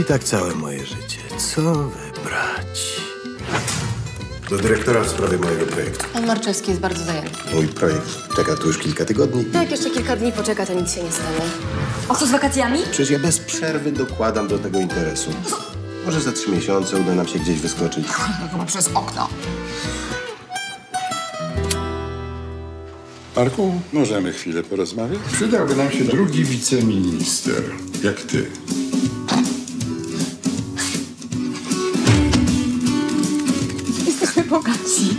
tak całe moje życie. Co wybrać? Do dyrektora w sprawie mojego projektu. Pan Marczewski jest bardzo zajęty. Mój projekt czeka tu już kilka tygodni. Jak jeszcze kilka dni poczeka, to nic się nie stanie. A co z wakacjami? Przecież ja bez przerwy dokładam do tego interesu. Może za 3 miesiące uda nam się gdzieś wyskoczyć. Chyba przez okno. Marku, możemy chwilę porozmawiać? Przydałby nam się drugi wiceminister, jak ty. Jesteśmy bogaci.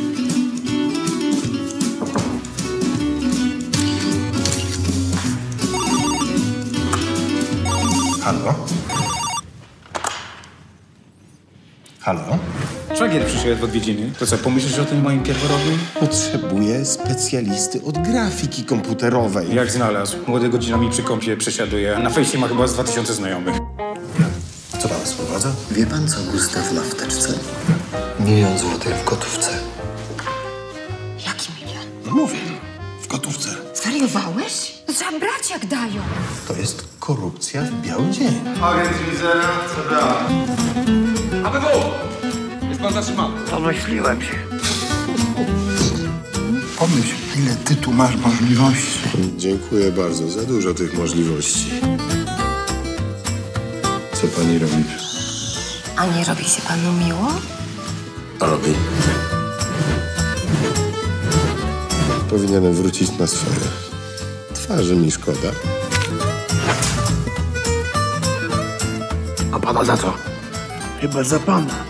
Halo? Halo? Szwagier przyszedł w odwiedziny. To co, pomyślisz o tym moim pierworodnym? Potrzebuję specjalisty od grafiki komputerowej. Jak znalazł. Młody godzinami przy kąpie przesiaduje. Na fejsie ma chyba z 2000 znajomych. Co pana sprowadza? Wie pan, co Gustaw ma w teczce? 1 000 000 złotych w gotówce. Jaki milion? No mówię, w gotówce. Zwariowałeś? To trzeba brać, jak dają. To jest korupcja w biały dzień. Agent Wizera, co da? ABW! Jest pan zatrzymany. Domyśliłem się. Pomyśl, ile ty tu masz możliwości. Dziękuję bardzo, za dużo tych możliwości. Co pani robi? A nie robi się panu miło? Robi. Powinienem wrócić na swoje. Twarzy mi szkoda. A pana za co? Chyba za pana.